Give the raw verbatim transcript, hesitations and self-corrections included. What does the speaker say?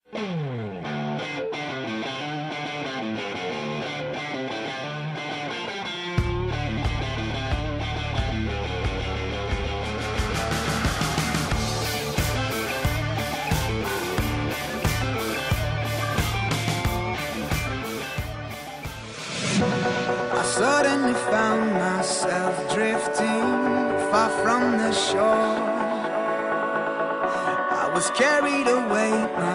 I suddenly found myself drifting far from the shore. I was carried away.